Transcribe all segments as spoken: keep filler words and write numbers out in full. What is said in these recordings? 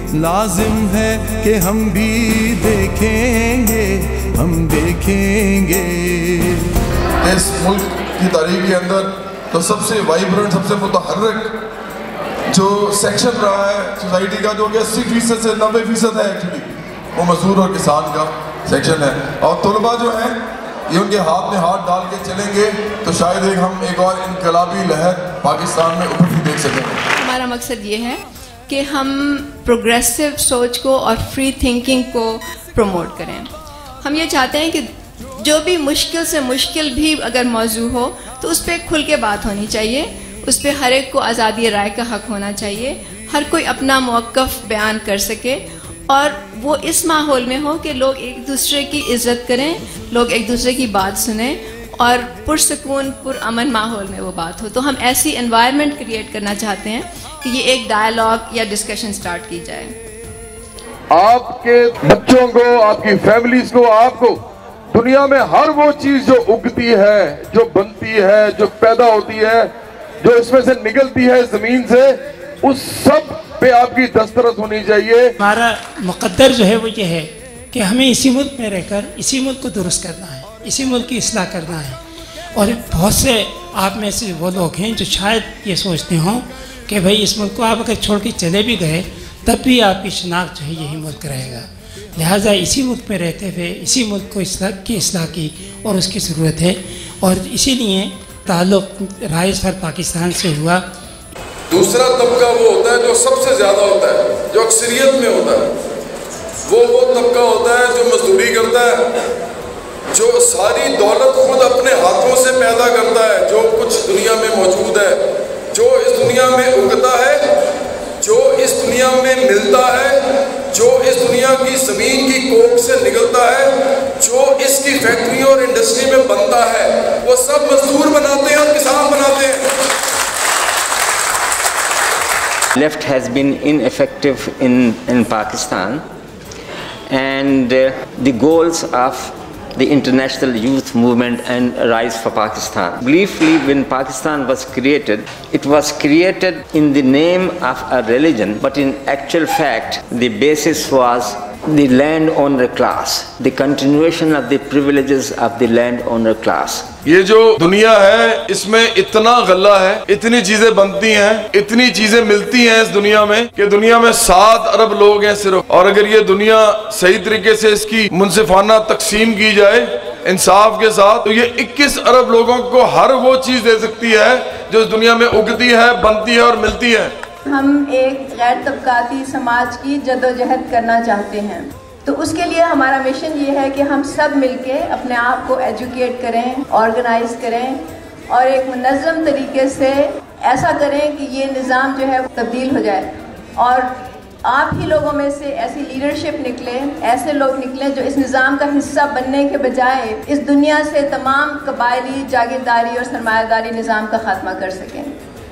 लाजिम है कि हम भी देखेंगे, हम देखेंगे। इस मुल्क की तारीख के अंदर तो सबसे वाइब्रेंट, सबसे मुतहर्रिक जो सेक्शन रहा है सोसाइटी का, जो कि अस्सी फीसद से नब्बे फीसद है एक्चुअली, वो मजदूर और किसान का सेक्शन है। और तलबा जो हैं ये उनके हाथ में हाथ डाल के चलेंगे तो शायद एक हम एक और इनकलाबी लहर पाकिस्तान में उभरती देख सकेंगे। हमारा मकसद ये है कि हम प्रोग्रेसिव सोच को और फ्री थिंकिंग को प्रमोट करें। हम ये चाहते हैं कि जो भी मुश्किल से मुश्किल भी अगर मौजू हो तो उस पर खुल के बात होनी चाहिए, उस पर हर एक को आज़ादी राय का हक होना चाहिए, हर कोई अपना मौक़िफ़ बयान कर सके और वो इस माहौल में हो कि लोग एक दूसरे की इज़्ज़त करें, लोग एक दूसरे की बात सुने और पुरसकून पुरअमन माहौल में वो बात हो। तो हम ऐसी एनवायरनमेंट क्रिएट करना चाहते हैं कि ये एक डायलॉग या डिस्कशन स्टार्ट की जाए। आपके बच्चों को, आपकी फैमिलीज को, आपको दुनिया में हर वो चीज जो उगती है, जो बनती है, जो पैदा होती है, जो इसमें से निकलती है जमीन से, उस सब पे आपकी दस्तरस होनी चाहिए। हमारा मुकद्दर जो है वो ये है कि हमें इसी मुल्क में रहकर इसी मुल्क को दुरुस्त करना है, इसी मुल्क की इस्लाह करना है। और बहुत से आप में से वो लोग हैं जो शायद ये सोचते हों कि भाई इस मुल्क को आप अगर छोड़ के चले भी गए तब भी आपकी शनाख्त जो है यही मुल्क रहेगा। लिहाजा इसी मुल्क में रहते हुए इसी मुल्क को इस्लाह की इस्लाह की और उसकी ज़रूरत है, और इसीलिए ताल्लुक़ राइज़ फॉर पाकिस्तान से हुआ। दूसरा तबका वो होता है जो सबसे ज़्यादा होता है, जो अक्सरियत में होता है, वो वो तबका होता है जो मजदूरी करता है, जो सारी दौलत खुद अपने हाथों से पैदा करता है, जो कुछ दुनिया में मौजूद है, जो इस दुनिया में उगता है, जो इस दुनिया में मिलता है, जो इस दुनिया की ज़मीन की कोख से निकलता है, जो इसकी फैक्ट्री और इंडस्ट्री में बनता है, वो सब मजदूर बनाते हैं और किसान बनाते हैं। Left has been ineffective in, in Pakistan, and uh, the goals of the international youth movement and Rise for Pakistan. Briefly, when Pakistan was created, it was created in the name of a religion, but in actual fact, the basis was the landowner class, the continuation of the privileges of the landowner class. ये जो दुनिया है इसमें इतना गल्ला है, इतनी चीजें बनती हैं, इतनी चीजें मिलती हैं इस दुनिया में कि दुनिया में सात अरब लोग हैं सिर्फ। और अगर ये दुनिया सही तरीके से इसकी मुनसिफाना तकसीम की जाए इंसाफ के साथ, तो ये इक्कीस अरब लोगों को हर वो चीज दे सकती है जो इस दुनिया में उगती है, बनती है और मिलती है। हम एक गैर तबकाती समाज की जदोजहद करना चाहते हैं, तो उसके लिए हमारा मिशन ये है कि हम सब मिलके अपने आप को एजुकेट करें, ऑर्गेनाइज करें और एक मुनज़्ज़म तरीके से ऐसा करें कि ये निज़ाम जो है तब्दील हो जाए और आप ही लोगों में से ऐसी लीडरशिप निकले, ऐसे लोग निकले जो इस निज़ाम का हिस्सा बनने के बजाय इस दुनिया से तमाम कबायली जागीरदारी और सरमायादारी निज़ाम का खात्मा कर सकें।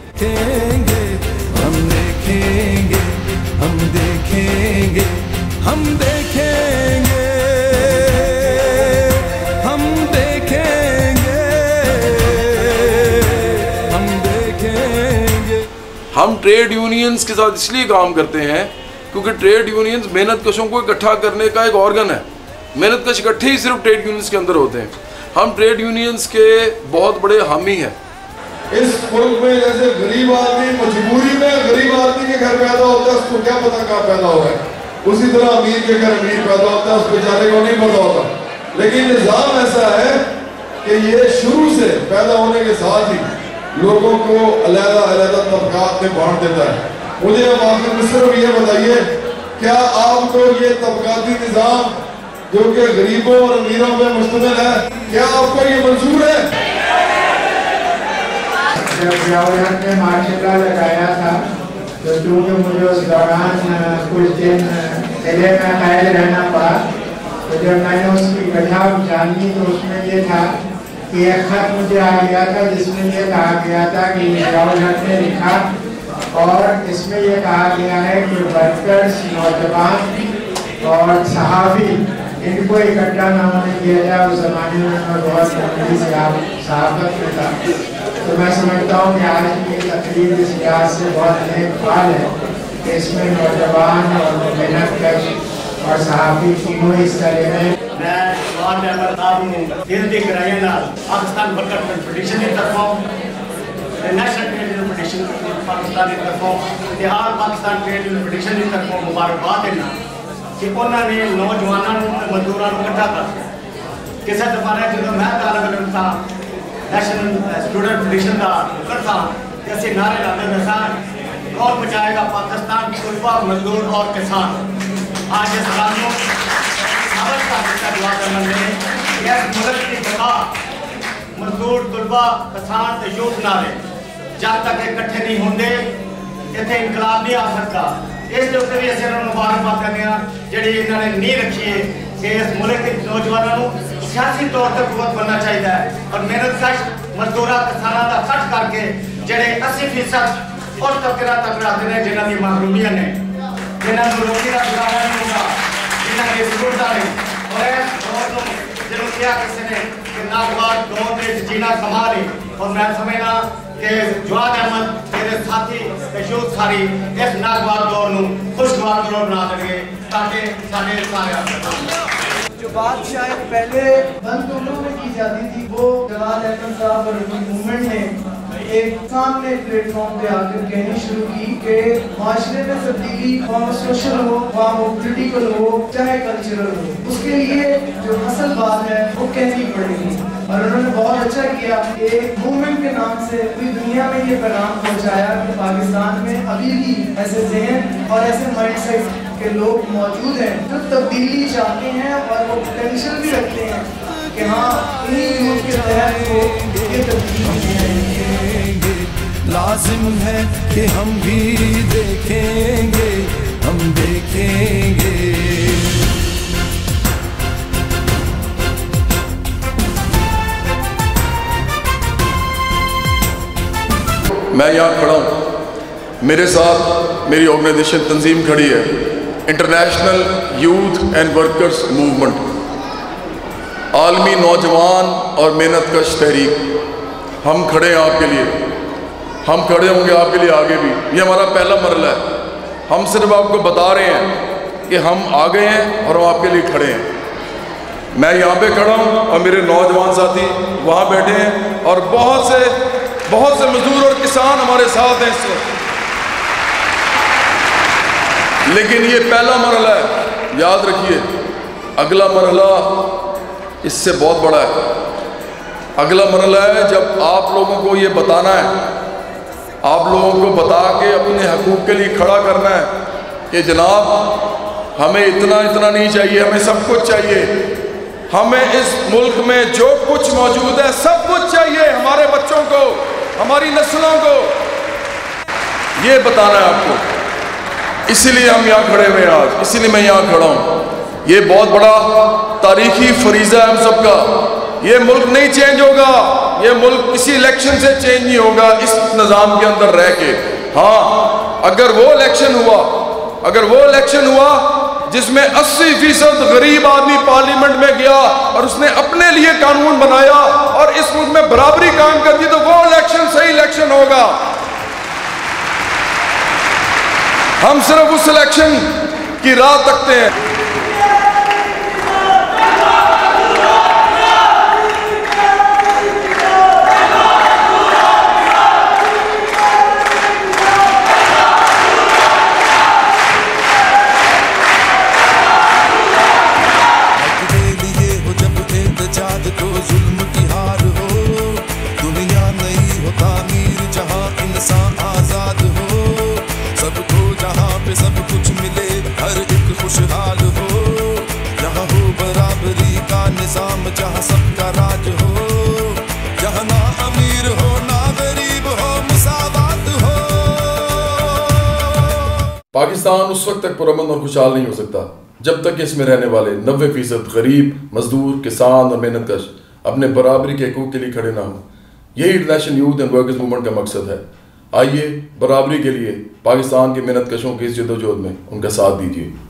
हम देखेंगे, हम देखेंगे, हम देखेंगे, हम देखेंगे, हम देखेंगे। हम ट्रेड यूनियंस के साथ इसलिए काम करते हैं क्योंकि ट्रेड यूनियंस मेहनत कशों को इकट्ठा करने का एक ऑर्गन है। मेहनत कश इकट्ठे ही सिर्फ ट्रेड यूनियंस के अंदर होते हैं। हम ट्रेड यूनियंस के बहुत बड़े हामी हैं। इस मुल्क में जैसे गरीब आदमी मजबूरी में गरीब आदमी के घर पैदा होता है, उसको क्या पता कहाँ पैदा हुआ है, उसी तरह अमीर के घर अमीर पैदा होता है, उस बेचारे को नहीं पता होता। लेकिन निज़ाम ऐसा है कि ये शुरू से पैदा होने के साथ ही लोगों को अलग अलग तबकात में बांट देता है। मुझे अब आखिर में सिर्फ ये बताइए, क्या आपको ये तबकाती निज़ाम जो कि गरीबों और अमीरों पे मुश्तमिल है, क्या आपको ये मंजूर है? जब जवाहर ने मार्शल लगाया था तो चूँकि मुझे उस दौरान कुछ दिन किले में कैद रहना पड़ा, तो जब मैंने उसकी वजह जानी तो उसमें ये था कि एक खत मुझे आ गया था जिसमें ये कहा गया था कि जवाहर ने लिखा और इसमें ये कहा गया है कि वर्कर्स, नौजवान और सहाफ़ी इनको इकट्ठा न होने दिया जाए। उस ज़माने में मैं बहुत तकलीफ से आप सहाफ़त में था, तो मैं समझता हूँ कि आज की तकरीर इस लिहाज से बहुत नेक फाल है इसमें नौजवान और मेहनतकश और सहाफ़ी तीनों हिस्सा ले रहे हैं। मैं वार्ड मेंबर साहब दिल दी कराइए ना पाकिस्तान वर्कर कॉन्फेडरेशन की तरफों national trade union federation Pakistan की तरफों Bihar Pakistan trade union federation की तरफों मुबारकबाद देना कि उन्होंने नौजवानों मजदूरों को इकट्ठा कर किसी दफाने जो मैं तालब इल्म था नेशनल स्टूडेंट फेडरेशन का करता जैसे नारे लाते दसा कौन बचाएगा पाकिस्तान तलबा मजदूर और किसान। आज इस कानून दुआ करना है मुल्क की बका मजदूर तलबा किसान ते यूथ नाले जब तक इकट्ठे नहीं होंगे इतने इनकलाब नहीं आ सकता। इस उत्ते भी असं मुबारकबाद करते हैं जी इन्होंने नींह रखी है कि इस मुल्क के नौजवानों को सियासी तौर पर कुवत बनना चाहिए और मेहनतकश मजदूर किसानों का खर्च करके जोड़े अस्सी फीसद और तबके तक रखते हैं जिन्हों की महरूमियां ने जिन्होंने रोटी का गुजारा नहीं होगा जिन्होंने जरूरत नहीं और इस दौर को जरूर किया किसी ने कि नागवार दौर में जीना कमा ली और मैं समझना कि जवाद अहमद मेरे साथी यूथ सारी इस नागवार दौर को खुशगवार दौर बना देंगे ताकि सारे सारे जो बात शायद पहले बंद टोलों में की जाती थी वो जवाद अहमद साहब और उनकी मूवमेंट ने एक सामने प्लेटफॉर्म पे आकर कहनी शुरू की कि माशरे में तब्दीली वहाँ सोशल हो वहाँ वो पॉलिटिकल हो चाहे कल्चरल हो उसके लिए जो असल बात है वो कहनी पड़ेगी। और उन्होंने बहुत अच्छा किया एक मूवमेंट के नाम से पूरी दुनिया में ये पैगाम पहुँचाया कि पाकिस्तान में अभी भी ऐसे जहन और ऐसे माइंडसेट के लोग मौजूद हैं जो तब्दीली चाहते हैं और वो पोटेंशियल भी रखते हैं कि हाँ इन्हीं यूथ के तहत वो ये तब्दीली लाजिम है कि हम भी देखेंगे हम देखेंगे। मैं यहाँ खड़ा हूँ, मेरे साथ मेरी ऑर्गेनाइजेशन तंजीम खड़ी है international youth and workers movement, आलमी नौजवान और मेहनतकश तहरीक। हम खड़े हैं आपके लिए, हम खड़े होंगे आपके लिए आगे भी। ये हमारा पहला मरला है, हम सिर्फ आपको बता रहे हैं कि हम आ गए हैं और हम आपके लिए खड़े हैं। मैं यहाँ पे खड़ा हूँ और मेरे नौजवान साथी वहाँ बैठे हैं और बहुत से बहुत से मजदूर और किसान हमारे साथ हैं इस वक्त। लेकिन ये पहला मरहला है, याद रखिए अगला मरहला इससे बहुत बड़ा है। अगला मरहला है जब आप लोगों को ये बताना है, आप लोगों को बता के अपने हकूक़ के लिए खड़ा करना है कि जनाब हमें इतना इतना नहीं चाहिए, हमें सब कुछ चाहिए। हमें इस मुल्क में जो कुछ मौजूद है सब कुछ चाहिए, हमारे बच्चों को, हमारी नस्लों को, ये बताना है आपको। इसीलिए हम यहाँ खड़े हुए हैं आज, इसीलिए मैं यहाँ खड़ा हूँ। ये बहुत बड़ा तारीखी फरीज़ा है हम सबका। ये मुल्क नहीं चेंज होगा, ये मुल्क किसी इलेक्शन से चेंज नहीं होगा इस निज़ाम के अंदर रह के। हाँ, अगर वो इलेक्शन हुआ, अगर वो इलेक्शन हुआ जिसमें अस्सी फीसद गरीब आदमी पार्लियामेंट में गया और उसने अपने लिए कानून बनाया और इस मुल्क में बराबरी कायम कर दी, तो वो इलेक्शन सही इलेक्शन होगा। हम सिर्फ उस इलेक्शन की राह तकते हैं। जहाँ सबका राज हो, जहाँ ना अमीर हो ना गरीब हो, मुसावात हो। पाकिस्तान उस वक्त तक पुरअमन और खुशहाल नहीं हो सकता जब तक इसमें रहने वाले नब्बे फीसद गरीब, मजदूर, किसान और मेहनतकश अपने बराबरी के हकूक़ के लिए खड़े ना हों। यही international youth and workers movement का मकसद है। आइए बराबरी के लिए पाकिस्तान के मेहनतकशों की इस जद्दोजहद में उनका साथ दीजिए।